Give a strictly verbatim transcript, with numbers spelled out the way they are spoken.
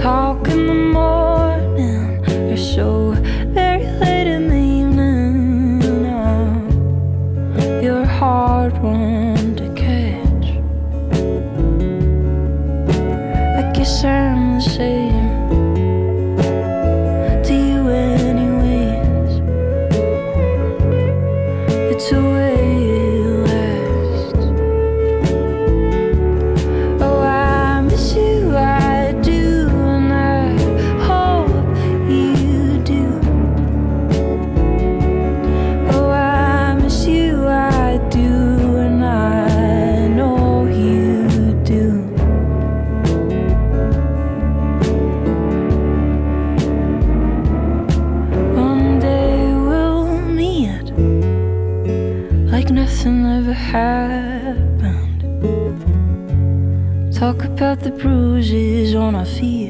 talk in the morning or so very late in the evening. Oh, you're a hard one to catch. I guess I'm the same to you anyways. It's a way it lasts. Oh, I miss you, I do, and I hope you do. Oh, I miss you, I do, and I know you do. One day we'll meet like nothing ever happened. Talk about the bruises on our feet.